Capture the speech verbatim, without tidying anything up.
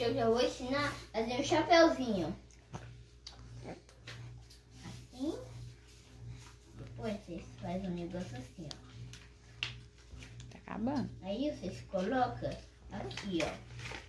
Hoje eu já vou ensinar a fazer um chapeuzinho. Assim. Depois vocês fazem um negócio assim, ó. Tá acabando. Aí vocês colocam aqui, ó.